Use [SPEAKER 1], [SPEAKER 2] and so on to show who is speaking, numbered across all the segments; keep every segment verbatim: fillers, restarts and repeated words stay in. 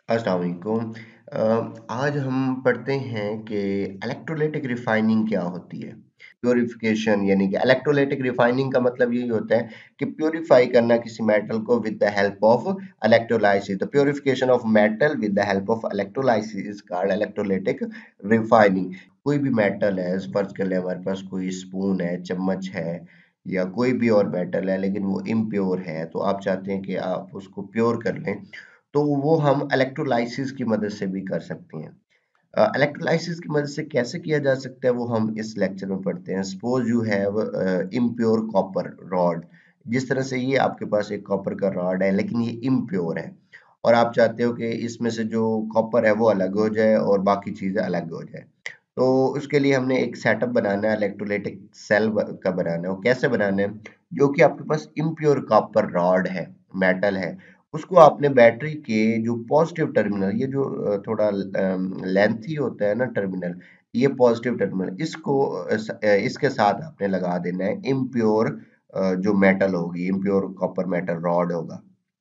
[SPEAKER 1] अस्सलाम वालेकुम। अ, आज हम पढ़ते हैं कि इलेक्ट्रोलाइटिक रिफाइनिंग क्या होती है। प्यूरिफिकेशन यानी कि इलेक्ट्रोलाइटिक रिफाइनिंग का मतलब यही होता है कि प्यूरिफाई करना किसी मेटल को with the help of electrolysis. The purification of metal with the help of electrolysis is called electrolytic refining. कोई भी मेटल है, फर्ज कर ले हमारे पास कोई स्पून है, चम्मच है या कोई भी और मेटल है, लेकिन वो इम्प्योर है, तो आप चाहते हैं कि आप उसको प्योर कर लें, तो वो हम इलेक्ट्रोलाइसिस की मदद से भी कर सकते हैं। इलेक्ट्रोलाइसिस की मदद से कैसे किया जा सकता है वो हम इस लेक्चर में पढ़ते हैं। Suppose you have impure copper rod. जिस तरह से ये आपके पास एक कॉपर का रॉड है, लेकिन ये इम्प्योर है और आप चाहते हो कि इसमें से जो कॉपर है वो अलग हो जाए और बाकी चीज़ें अलग हो जाए। तो उसके लिए हमने एक सेटअप बनाना है, इलेक्ट्रोलाइटिक सेल का बनाना है। वो कैसे बनाना है? जो कि आपके पास इम्प्योर कॉपर रॉड है, मेटल है, उसको आपने बैटरी के जो पॉजिटिव टर्मिनल, ये जो अ, थोड़ा लेंथी होता है ना टर्मिनल, ये पॉजिटिव टर्मिनल, इसको अ, स- अ, इसके साथ आपने लगा देना है इम्प्योर जो मेटल होगी, इम्प्योर कॉपर मेटल रॉड होगा।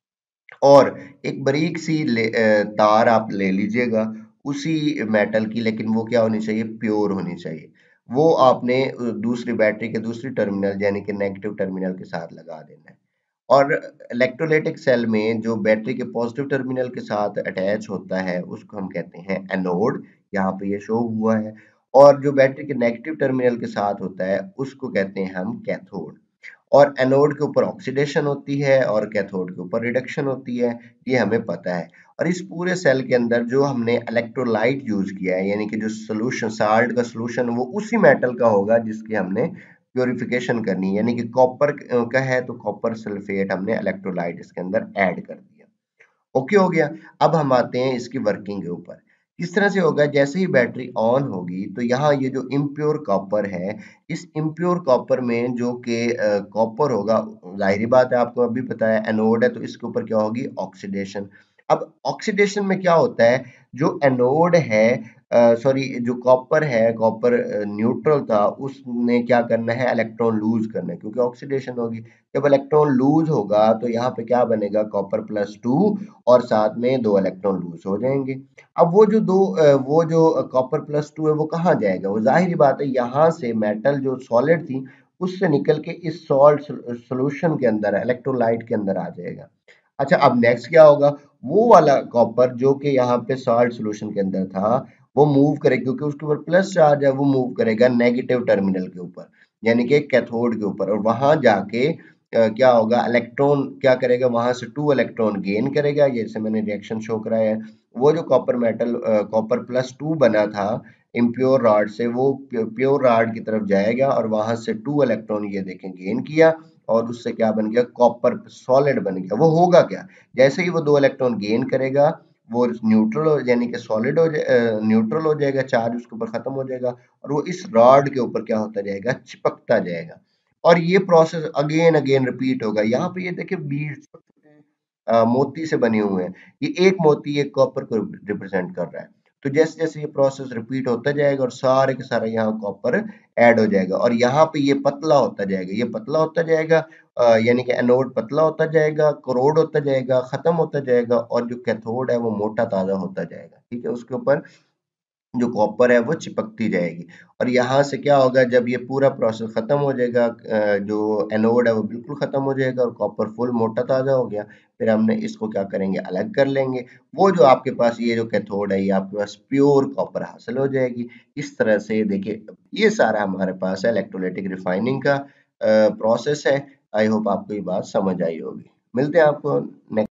[SPEAKER 1] और एक बारीक सी ले, अ, तार आप ले लीजिएगा उसी मेटल की, लेकिन वो क्या होनी चाहिए? प्योर होनी चाहिए। वो आपने अ, दूसरी बैटरी के दूसरी टर्मिनल यानी कि नेगेटिव टर्मिनल के साथ लगा देना है। और इलेक्ट्रोलाइटिक सेल में जो बैटरी के पॉजिटिव टर्मिनल के साथ अटैच होता है उसको हम कहते हैं एनोड। यहाँ पे ये शो हुआ है। और जो बैटरी के नेगेटिव टर्मिनल के साथ होता है उसको कहते हैं हम कैथोड। और एनोड के ऊपर ऑक्सीडेशन होती है और कैथोड के ऊपर रिडक्शन होती है, ये हमें पता है। और इस पूरे सेल के अंदर जो हमने इलेक्ट्रोलाइट यूज किया है, यानी कि जो सोल्यूशन, साल्ट का सोल्यूशन, वो उसी मेटल का होगा जिसकी हमने प्योरिफिकेशन करनी है। यानी कि कॉपर का है तो कॉपर सल्फेट हमने इलेक्ट्रोलाइट इसके अंदर ऐड कर दिया। ओके हो गया। अब हम आते हैं इसकी वर्किंग के ऊपर। किस तरह से होगा? जैसे ही बैटरी ऑन होगी तो यहाँ ये जो इम्प्योर कॉपर है, इस इम्प्योर कॉपर में जो कि कॉपर होगा, जाहिर बात है, आपको अभी पता है एनोड है तो इसके ऊपर क्या होगी? ऑक्सीडेशन। अब ऑक्सीडेशन में क्या होता है? जो एनोड है, सॉरी, जो कॉपर है, कॉपर न्यूट्रल था, उसने क्या करना है? इलेक्ट्रॉन लूज करना है, क्योंकि ऑक्सीडेशन होगी। जब इलेक्ट्रॉन लूज होगा तो यहाँ पे क्या बनेगा? कॉपर प्लस टू और साथ में दो इलेक्ट्रॉन लूज हो जाएंगे। अब वो जो दो अ, वो जो कॉपर प्लस टू है वो कहाँ जाएगा? वो जाहिर बात है यहाँ से मेटल जो सॉलिड थी उससे निकल के इस सॉल्ट सोल्यूशन के अंदर, इलेक्ट्रोलाइट के अंदर आ जाएगा। अच्छा, अब नेक्स्ट क्या होगा? वो वाला कॉपर जो कि यहाँ पे सॉल्ट सोल्यूशन के अंदर था, वो मूव करे, क्योंकि उसके ऊपर प्लस चार्ज है, वो मूव करेगा नेगेटिव टर्मिनल के ऊपर, यानी कि कैथोड के ऊपर। और वहां जाके अ, क्या होगा? इलेक्ट्रॉन क्या करेगा? वहां से टू इलेक्ट्रॉन गेन करेगा, जैसे मैंने रिएक्शन शो कराया है। वो जो copper metal, copper plus two बना था इम्प्योर रॉड से, वो प्योर रॉड की तरफ जाएगा और वहां से टू इलेक्ट्रॉन, ये देखें, गेन किया। और उससे क्या बन गया? कॉपर सॉलिड बन गया। वो होगा क्या? जैसे ही वो दो इलेक्ट्रॉन गेन करेगा, वो न्यूट्रल हो, यानी कि सॉलिड हो जाए, न्यूट्रल हो जाएगा, चार्ज उसके ऊपर खत्म हो जाएगा और वो इस रॉड के ऊपर क्या होता जाएगा? चिपकता जाएगा। और ये प्रोसेस अगेन अगेन रिपीट होगा। यहाँ पे ये देखिए बीड्स, मोती से बने हुए हैं। ये एक मोती एक कॉपर को रिप्रेजेंट कर रहा है। तो जैसे जैसे ये प्रोसेस रिपीट होता जाएगा और सारे के सारे यहाँ कॉपर ऐड हो जाएगा और यहाँ पे ये पतला होता जाएगा, ये पतला होता जाएगा, अ, यानी कि एनोड पतला होता जाएगा, कोरोड होता जाएगा, खत्म होता जाएगा, और जो कैथोड है वो मोटा ताजा होता जाएगा। ठीक है, उसके ऊपर जो कॉपर है वो चिपकती जाएगी। और यहाँ से क्या होगा? जब ये पूरा प्रोसेस खत्म हो जाएगा, अ, जो एनोड है वो बिल्कुल खत्म हो जाएगा और कॉपर फुल मोटा ताजा हो गया। फिर हमने इसको क्या करेंगे? अलग कर लेंगे। वो जो आपके पास ये जो कैथोड है, ये आपके पास प्योर कॉपर हासिल हो जाएगी। इस तरह से देखिए, ये सारा हमारे पास है इलेक्ट्रोलाइटिक रिफाइनिंग का प्रोसेस है। आई होप आपको ये बात समझ आई होगी। मिलते हैं आपको नेक्स्ट